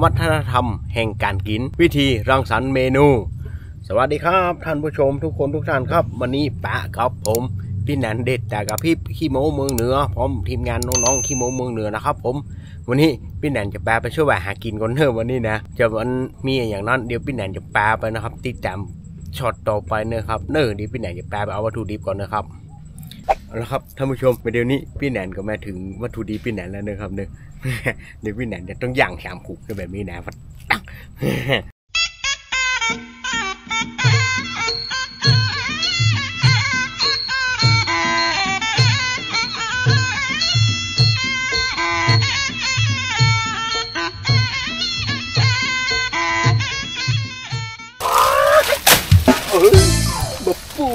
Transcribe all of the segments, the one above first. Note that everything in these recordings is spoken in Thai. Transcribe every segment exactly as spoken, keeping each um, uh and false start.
วัฒนธรรมแห่งการกินวิธีรังสรรค์เมนูสวัสดีครับท่านผู้ชมทุกคนทุกท่านครับวันนี้ปะกับผมพี่นันเด็ดแต่กับพี่ขี้โม้เมืองเหนือพร้อมทีมงานน้องๆขี้โม้เมืองเหนือนะครับผมวันนี้พี่นันจะแปลไปช่วยแหวหากินก่อนเนอะวันนี้นะจะวันมีอย่างนั้นเดี๋ยวพี่นันจะแปลไปนะครับติดตามช็อตต่อไปนะครับเนอะเดี๋ยวพี่นันจะแปลไปเอาวัตถุดิบก่อนนะครับแล้วครับท่านผู้ชมเดี๋ยวนี้พี่แหนนก็มาถึงวัตถุดิบพี่แหนนแล้วนะครับเนี่ยเดี๋ยวพี่แหนนจะต้องย่างชามขุกแบบนี้นะเออบบปู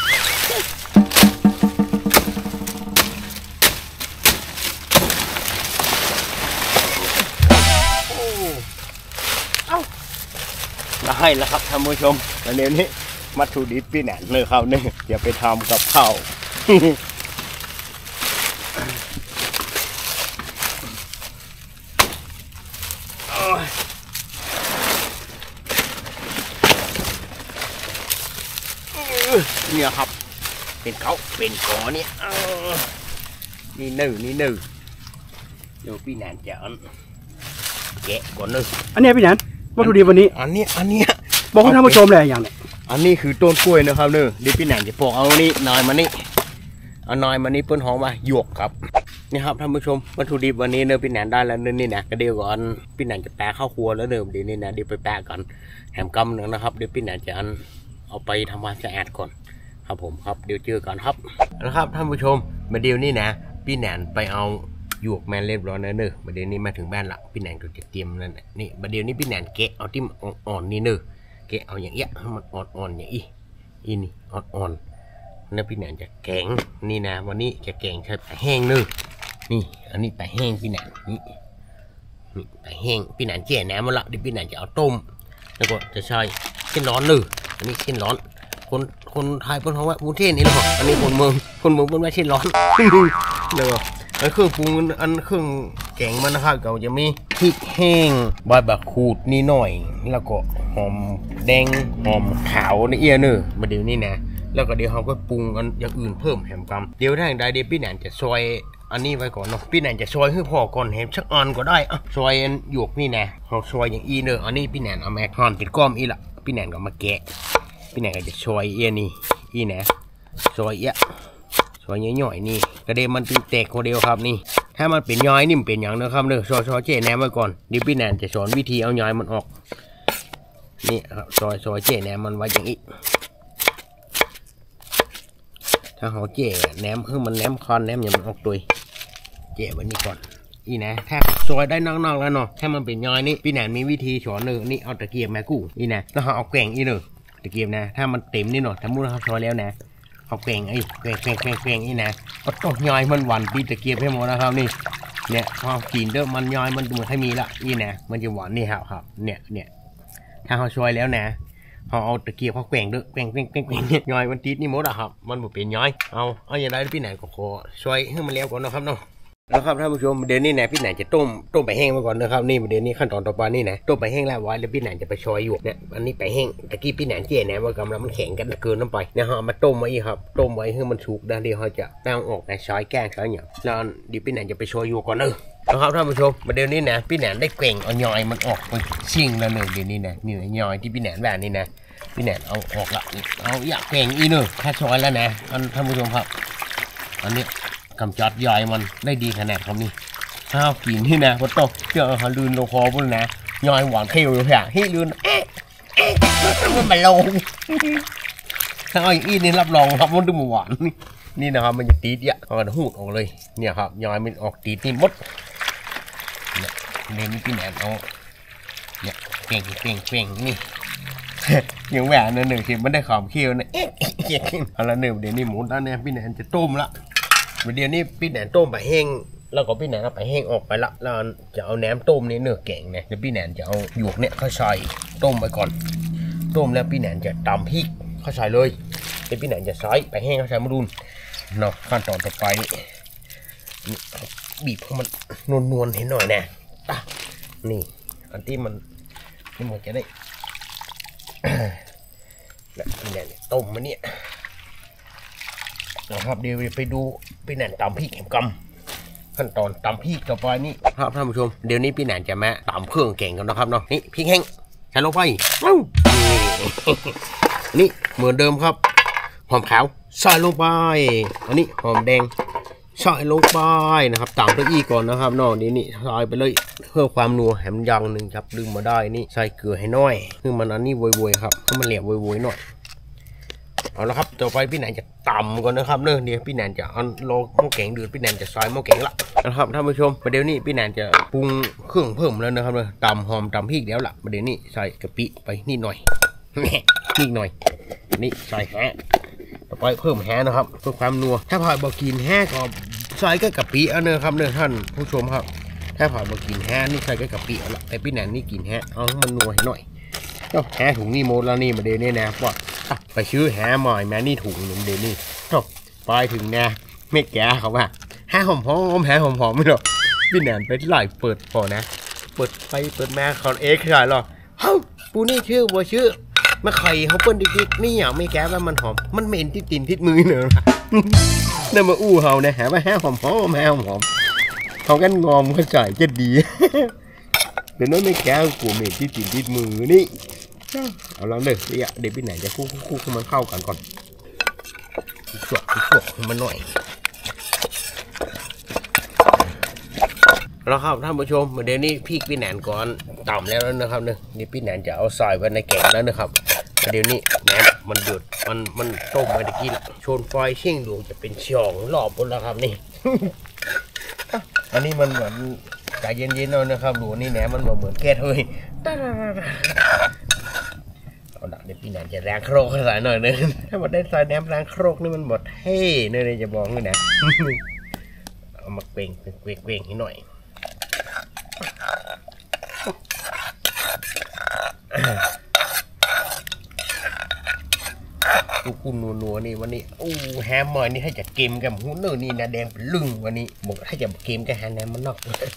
ให้แล้วครับท่านผู้ชมวันนี้วัตถุดิบพี่แหนนเลยครับเนี่ยอย่าไปทำกับข้าวเนี่ยครับเป็นเขาเป็นกอเนี่ยนี่หนึ่งนี่หนึ่งเดี๋ยวพี่แหนนจะแกะก่อนนึงอันนี้พี่แหนนวัตถุดิบวันนี้อันนี้อันนี้บอกให้ท่านผู้ชมเลยอย่างนี้อันนี้คือต้นกล้วยนะครับเนอะดิพี่แหนนจะปอกเอานี่นายมานี่เอานายมานี่เปิ้ลหอมมาหยวกครับนี่ครับท่านผู้ชมวัตถุดิบวันนี้เนอะพี่แหนนได้แล้วนี่นะก็เดี๋ยวก่อนพี่แหนนจะแปะข้าวครัวแล้วเนอะเดี๋ยวนี้นะเดี๋ยวไปแปะก่อนแหมกำหนึ่งนะครับเดี๋ยวพี่แหนนจะอันเอาไปทำความสะอาดก่อนครับผมครับเดี๋ยวเจอกันครับนะครับท่านผู้ชมมาเดี๋ยวนี้นะพี่แหนนไปเอาหยวกแมนเรียบร้อยแล้วเนอะประเดี๋ยวนี้มาถึงบ้านละพี่แหนนก็จะเตรียมนั่นนี่ประเดี๋ยวนี้พี่แหนนแกะเอาที่อ่อนๆนี่เนอะแกะเอาอย่างเงี้ยให้มันอ่อนๆอย่างอีอีนี่อ่อนๆนี่พี่แหนนจะแกงนี่นะวันนี้จะแกงใช้ปลาแห้งเนอะนี่อันนี้ปลาแห้งพี่แหนนนี่นี่ปลาแห้งพี่แหนนเจี๊ยแหนมมาละเดี๋ยวพี่แหนนจะเอาต้มแล้วก็จะใช้เส้นร้อนเนอะอันนี้เส้นร้อนคนคนไทยเป็นเพราะว่ามุ้งเทศนี่หรออันนี้คนเมืองคนเมืองเป็นว่าเส้นร้อนเลยไอ้เครื่องปรุงอันเครื่องแกงมันนะครับเราจะมีพริกแห้งใบบักขูดนี่หน่อยแล้วก็หอมแดงหอมขาวในเอียเนอร์มาเดี๋ยวนี้นะแล้วก็เดี๋ยวเขาก็ปรุงอันอย่างอื่นเพิ่มแหมกำเดี๋ยวทางใดเดี๋ยวพี่แหนนจะซอยอันนี้ไว้ก่อนเนาะพี่แหนนจะซอยให้พอก่อนแหมชักอ่อนก็ได้อ่ะซอยอันหยวกนี่นะเขาซอยอย่างอีเนอร์อันนี้พี่แหนนเอาแม็กหั่นเป็นก้อมอีละพี่แหนนก็มาแกะพี่แหนนก็จะซอยเอียนี่อีนะซอยเอียซอยย่อยๆนี่กระเด็นมันเป็นแตกคนเดียวครับนี่ถ้ามันเป็นย้อยนี่มันเป็นอย่างนะครับเนอะซอยซอยเจ๊แหนมไว้ก่อนเดี๋ยวพี่แหนนจะสอนวิธีเอาย้อยมันออกนี่ครับซอยซอยเจ๊แหนมมันไว้อย่างนี้ถ้าเขาเจ๊แหนมคือมันแหนมคอนแหนมอย่างมันออกตัวเจ๊ไว้นี่ก่อนนี่นะถ้าซอยได้นอกๆแล้วเนาะถ้ามันเป็นย้อยนี่พี่แหนนมีวิธีสอนเนอะนี่เอาตะเกียบมากู้นี่นะแล้วเขาเอาแกว่งอีเนอะตะเกียบนะถ้ามันเต็มนี่เนาะถ้ามุ้งเขาซอยแล้วนะเขาแกงไอ้แกงแกงแกงแกงนี่นะก็ต้องย่อยมันหวานปีตะเกียบให้หมดนะครับนี่เนี่ยพอกินเด้อมันย่อยมันดูให้มีละนี่นะมันจะหวานนี่ครับครับเนี่ยเนี่ยถ้าเขาช่วยแล้วนะเขาเอาตะเกียบเขาแกงเด้อแกงแกงแกงแกงย่อยมันติดนี่หมดอะครับมันหมดเป็นย่อยเอาเอาอย่างไรพี่ไหนก็ขอช่วยให้มันแล้วก่อนนะครับเนาะแล้วครับท่านผู้ชมเดี๋ยวนี้นะพี่ไหนจะต้มต้มไปแห้งมาก่อนนะครับนี่เดี๋ยวนี้ขั้นตอนต่อไปนี่นะต้มไปแห้งแล้วไว้แล้วพี่ไหนจะไปซอยอยู่เนี่ยอันนี้ไปแห้งตะกี้พี่ไหนเจี๊ยนะว่ากำลังมันแข็งกันเกินน้ำไปเนี่ยเขาเอามาต้มไว้อีกครับต้มไว้ให้มันสุกได้เดี๋ยวเขาจะตั้งออกในซอยแกงซอยอย่างแล้วเดี๋ยวพี่ไหนจะไปซอยอยู่ก่อนเนอะนะครับท่านผู้ชมเดี๋ยวนี้นะพี่ไหนได้แกว่งเอาย่อยมันออกไปชิงแล้วเนอะเดี๋ยวนี้นะนี่ย่อยที่พี่ไหนแบบนี้นะพี่ไหนเอาออกละเอาอยากแกว่งอีเนอะแค่ซอยแล้วนะท่านผู้ชมครับอันนี้กำจัดย่อยมันได้ดีขนาดครับนี่ข้าวกินที่นะพอตกเจอเขาลืนโลคอพุ่นนะย่อยหวานเขี้ยวอยู่แค่ที่ลืนเอ๊ะเอ๊ะมันมาลงถ้าเอาอย่างนี้นี่รับรองครับมันดูหวานนี่นี่นะครับมันจะตีดเยอะเอากระหูดออกเลยเนี่ยครับย่อยมันออกตีดนี่มดเนี่ยเดี๋ยวนี้พี่แหนนเอาเนี่ยเป่งเป่งเป่งนี่อย่างแหวนหนึ่งทีมันได้ขอมเขี้ยวนะเอ๊ะเอาละหนึ่งเดี๋ยวนี้หมูด้านนี้พี่แหนนจะต้มละเดี๋ยวนี้พี่แหนนต้มไปแห้งแล้วก็พี่แหนนเอาไปแห้งออกไปละแล้วจะเอาแหนมต้มนี่เนื้อแกงเนี่ยเดี๋ยวพี่แหนนจะเอาหยวกเนี่ยเข้าใส่ต้มไปก่อนต้มแล้วพี่แหนนจะตำพริกเข้าใส่เลยเดี๋ยวพี่แหนนจะใส่ไปแห้งเข้าใส่มาดุนเนาะขั้นตอนต่อไปบีบให้มันนวลๆเห็นหน่อยนะนี่อันที่มันที่มันจะได้แล้วเนี่ยต้มมันเนี่ยนะครับเดี๋ยวไปดูพี่แหนนตำพริกแหมกำขั้นตอนตำพริกต่อไปนี่ครับท่านผู้ชมเดี๋ยวนี้พี่แหนนจะมาตำเครื่องเก่งกันนะครับเนาะนี่พริกแห้งใส่ลงไปนี่เหมือนเดิมครับหอมขาวใส่ลงไปอันนี้หอมแดงใส่ลงไปนะครับตำตัวอีก่อนนะครับเนาะนี่นี่ใส่ไปเลยเพื่อความนัวแหมยังหนึ่งครับลืมมาได้นี่ใส่เกลือให้น้อยคือมันอันนี้โวยๆครับให้มันเหลวโวยๆหน่อยเอาละครับต่อไปพี่แหนนจะตำก่อนนะครับเนอะเดี๋ยวพี่แหนนจะเอาโลหม้อแกงเดือดพี่แหนนจะซอยหม้อแกงละนะครับท่านผู้ชมประเดี๋ยวนี้พี่แหนนจะปรุงเครื่องเพิ่มแล้วนะครับเนอะตำหอมตำพริกแล้วล่ะประเดี๋ยวนี้ใส่กะปิไปนิดหน่อยนิดหน่อยนี่ใส่แฮะต่อไปเพิ่มแฮะนะครับเพื่อความนัวถ้าผ่านบอกกินแฮะก็ใส่ก็กะปิเอาเนอะครับเนอะท่านผู้ชมครับถ้าผ่านบอกกินแฮะนี่ใส่ก็กะปิเอาละแต่พี่แหนนนี่กินแฮะเอาให้มันนัวหน่อยก็แฮะถุงนี่โมดแล้วนี่ประเดี๋ยวนี้นะว่าไปซื้อแฮหม่อยแม่นี่ถุงหนึ่งเดี๋ยวนี้ไปถึงนะไม่แก่เขาว่าแฮหอมหอมแฮหอมหอมไม่หรอกพี่แหนนไปไล่เปิดพอนะเปิดไปเปิดมาคอนเอ็กซ์ใช่หรอเฮ้ยปูนี่ชื่อบัวชื่อมาไข่เขาเปิ้ลดิ๊กๆนี่อย่างไม่แก่ว่ามันหอมมันเหม็นที่ตีนที่มือเนอะนั่นมาอู้เขาเนี่ยแฮว่าแฮหอมหอมแฮหอมหอมเขากันงอมเขาจ่ายจะดีเดี๋ยวน้องไม่แก่กูเหม็นที่ตีนที่มือนี่เอาลองเด้อเดี๋ยวเดี๋ยวพี่ไหนจะคู่คู่ให้มันเข้ากันก่อนสวดสวดให้มันหน่อยแล้วครับท่านผู้ชมเดี๋ยวนี้พี่พี่แหนนก่อนต่ำแล้วนะครับเนี่ยนี่พี่แหนนจะเอาใส่ไว้ในแกงแล้วนะครับเดี๋ยวนี้แหนนมันเดือดมันมันต้มมาตะกี้ละชนไฟเชี่ยงดวงจะเป็นช่องรอบบนแล้วครับนี่ อันนี้มันเหมือนใจเย็นๆแล้วนะครับหลวนี่แหนมันเหมือนแก๊สเฮ้ยเอาละเดี๋ยวพี่แหนนจะแรงโครกใส่หน่อยนึงถ้ามันได้ใส่แหนมแรงโครกนี่มันหมดเฮ้เนี่ยจะบอกเลยนะเอามาเกวงเกวงเกวงให้หน่อยกูคุณนัวๆนี่วันนี้โอ้แฮมเมอร์นี่ให้จะเกมกับหูเนื้อนี่นะแดงเป็นลึงวันนี้บอกให้จะเกมกับแฮมแนมมันนอก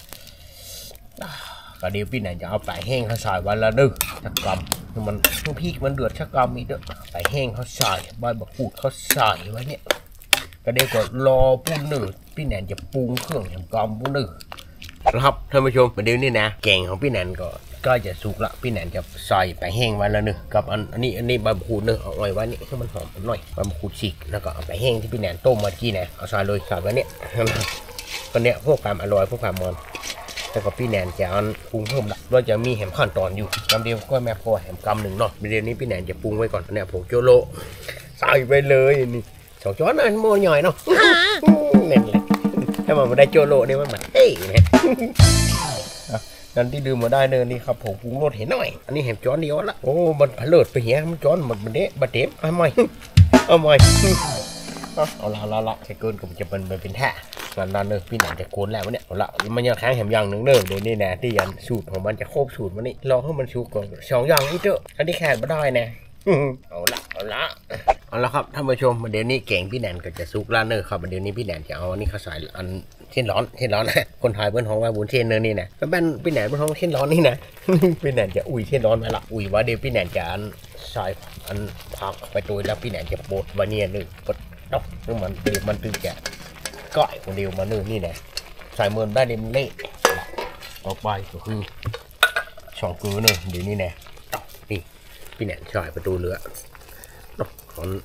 ก็เดี๋ยวพี่ไหนจะเอาไปแห้งเขาใส่วันละดึกชักกำมันพี่มันเดือดชักกำมีเด้อไปแห้งเขาใส่ใบบักกูดเขาใส่ไว้เนี่ยก็เดี๋ยวก็รอปุ้นหนึ่งพี่แนนจะปรุงเครื่องแฮมกำปุ้นหนึ่งนะครับท่านผู้ชมเดี๋ยวนี้นะแกงของพี่แนนก็ก็จะสุกละพี่แหนนจะใส่ไปแห้งไว้แล้วนึงกับอันอันนี้อันนี้ใบมะกรูดนึงเอาไว้ไว้นี่ให้มันหอมหน่อยใบมะกรูดฉีกแล้วก็เอาไปแห้งที่พี่แหนนต้มเมื่อกี้นะเอาใส่เลยใส่ไว้เนี่ยก็เนี่ยพวกความอร่อยพวกความมันแล้วก็พี่แหนนจะเอาปรุงเพิ่มละเราจะมีแหมขั้นตอนอยู่กำเดียวก็แม่พอแหมกำหนึ่งเนาะเดี๋ยวนี้พี่แหนนจะปรุงไว้ก่อนเนี่ยผงโจโลใส่ไปเลยนี่สองช้อนอันโมหน่อยเนาะเนี่ยแหละถ้ามันไม่ได้โจโลนี่มันแบบเฮ้ยเนี่ยนั่นที่ดื่มมาได้เนินนี่ครับผมปรุงรสเห็นหน่อยอันนี้เห็นจ้อนเดียวละโอ้มันผลิตไปเหี้ยมันจ้อนหมดมันเด๊ะบะเด็บเอาใหม่เอาใหม่เอาละละละแค่เกินก็จะเป็นเป็นแท้นั่นนั่นเลยพี่หนันจะโกนแล้วเนี่ยเอาละมันยังค้างแหมอย่างหนึ่งเนินเดี๋ยวนี้นะที่ยันสูตรของมันจะครบสูตรมันนี่รอให้มันสุกก่อนสองอย่างนี้เถอะอันนี้แค่ไม่ได้นะเอาละเอาละเอาละครับท่านผู้ชมเดี๋ยวนี้แกงพี่แหนนก็จะสุกแล้วเนอะครับเดี๋ยวนี้พี่แหนนจะเอาอันนี้เขาใส่อันเช่นร้อนเช่นร้อนนะคนไทยเพื่อนห้องว่าบุญเช่นเนอนี่นะก็เป็นพี่แหนนเพื่อนห้องเช่นร้อนนี่นะพี่แหนนจะอุ่ยเช่นร้อนไปละอุ่ยว่าเดี๋ยวพี่แหนนจะอันใส่อันผักไปตัวแล้วพี่แหนนจะโปดวันนี้นึงปดดอกนึกมันเดี๋ยวมันตึงแกะก้อยคนเดียวมานึงนี่นะใส่เมือนได้เดี๋ยวมันเละต่อไปก็คือช่องเกลือเนอะเดี๋ยวนี้นะนี่พี่แหนนใส่ประตูเรือถอน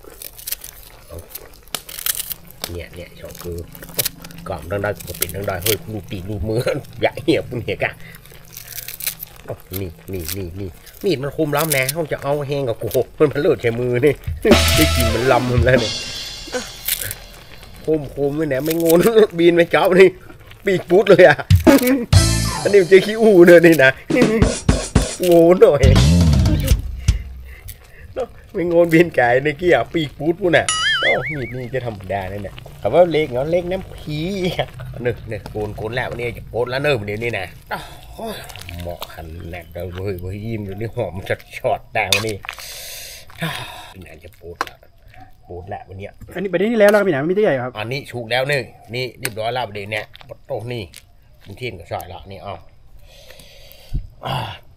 เนี่ยเนี่ยช่องเกลือกล่อมทั้งได้ก็ปิดทั้งได้เฮ้ยลูกตีลูกมือใหญ่เหี้ยปุ่นเหี้ยกะนี่นี่นี่นี่มีดมันคุมล้ำแน่เขาจะเอาแห้งกับโกมันมันเลือดใช้มือนี่ได้กินมันลำมันแล้วเนี่ยคุมคุมไม่แน่ไม่งนบินไปเจ้านี่ปีกปุ๊ดเลยอ่ะอันนี้มันจะขี้อูเลยนี่นะโง่หน่อยไม่งนบินไก่ในกี้อ่ะปีกปุ๊ดปุ๊ดน่ะโอ้มีดนี่จะธรรมดาเนี่ยเนี่ยคำว่าเล็กเนาะเล็กน้ำผีหนึ่งเนี่ยโกนโกนแล้ววันนี้จะโกนแล้วเนิ่มเดี๋ยวนี้นะเหมาะขันแหลกเราเฮ้ยเฮ้ยยิ้มอยู่นี่หอมชัดช็อตแต่วันนี้พี่แหนนจะโกนละโกนแล้ววันนี้อันนี้ไปได้ที่แล้วแล้วพี่แหนนมีตัวใหญ่ครับอันนี้ชุกแล้วนี่นี่เรียบร้อยแล้วเดี๋ยวนี้โต๊ะนี่คุณเทียนก็ใส่ละนี่เอา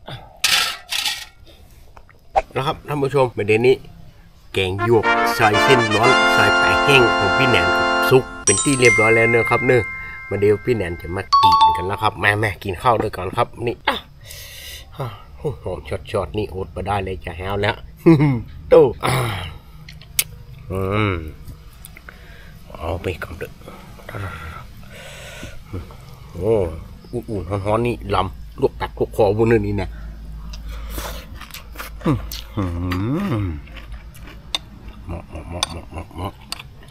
แล้วครับท่านผู้ชมประเด็นนี้แกงหยวกใส่เส้นร้อนใส่ปลาแห้งของพี่แหนนซุกเป็นที่เรียบร้อยแล้วเนอะครับเนอะมาเดี๋ยวพี่แหนนจะมากินกันแล้วครับแม่แม่กินข้าวด้วยกันครับนี่หอมช็อตๆนี่อดมาได้เลยจะแฮวแล้วโตอืมเอาไปก่อนเด้อโอ้อุ่นๆร้อนๆนี่ลำลวกตักลวกคอบนนึงนี่นะเหมาะเหมาะเหมาะเหมาะเหมาะเหมาะ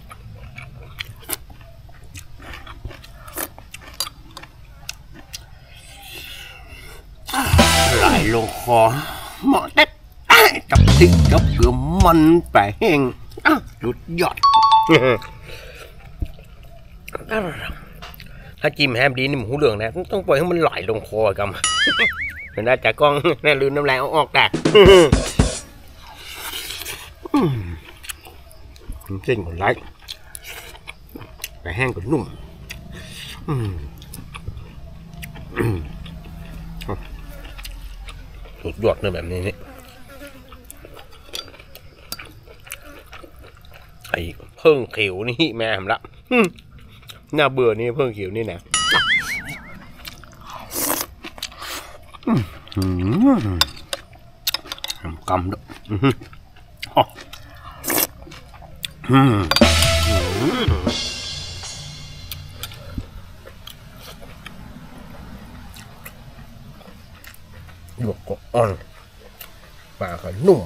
ไหลลงคอเหมาะแต่กับพริกกับเกลือมันแปะแห้งสุดยอดถ้าจิ้มแฮมดีนี่หมูเหลืองนะต้องปล่อยให้มันไหลลงคอกันเห็นได้จากกล้องแน่ลืมน้ำลายเอาออกแตกเส้นก็ไหลแปะแห้งก็นุ่มสุดยอดเลยแบบนี้นี่ไอ้เพิ่งเขียวนี่แม่ผมละหน้าเบื่อนี่เพิ่งเขียวนี่นะกำด้วยหยวกก็อ่อนปลาก็นุ่ม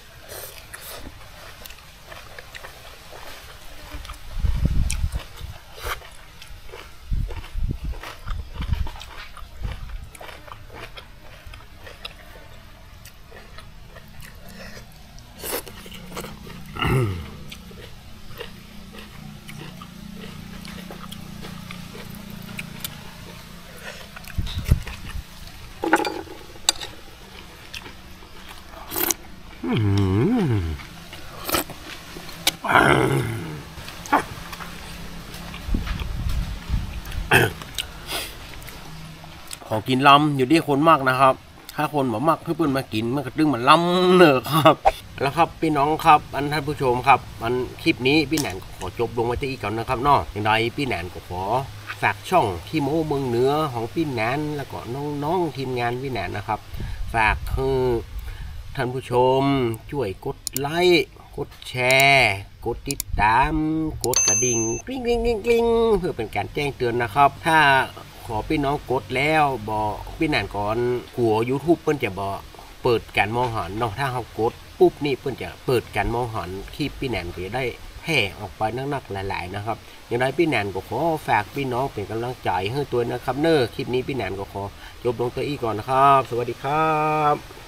ขอกินลำอยู่ที่คนมากนะครับถ้าคนบอกมากเพื่อนมากินมันก็ตึงมันลำเนอะครับแล้วครับพี่น้องครับอันท่านผู้ชมครับอันคลิปนี้พี่แหนนขอจบลงไว้ที่อีกก่อนนะครับเนาะอย่างไรพี่แหนนก็ขอฝากช่องขี้โม้เมืองเหนือของพี่แหนนแล้วก็น้องๆทีมงานพี่แหนนนะครับฝากคือท่านผู้ชมช่วยกดไลค์กดแชร์กดติดตามกดกระดิ่งกริ๊งกริ๊งกริ๊งกริ๊งเพื่อเป็นการแจ้งเตือนนะครับถ้าขอพี่น้องกดแล้วบอกพี่แหนนก่อนหัว YouTube เพิ่นจะบอกเปิดการมองเห็นเนาะถ้าเขากดปุ๊บนี่เพิ่นจะเปิดการมองเห็นคลิปพี่แหนนก็จะได้แพร่ออกไปนักๆหลายๆนะครับอย่างไรพี่แหนนก็ขอฝากพี่น้องเป็นกำลังใจให้ตัวนะครับเนอะคลิปนี้พี่แหนนก็ขอจบลงตัวอีกก่อนนะครับสวัสดีครับ